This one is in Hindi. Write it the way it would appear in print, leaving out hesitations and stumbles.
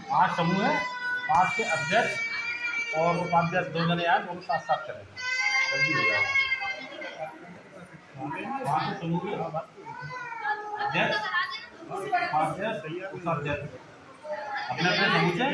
5 समूह है, 5 के अध्यक्ष और उपाध्यक्ष 2 जने आए, दोनों साथ साथ करेंगे, जल्दी हो जाएगा। 5 समूह के अध्यक्ष, उपाध्यक्ष, उपाध्यक्ष अपने अपने समूह से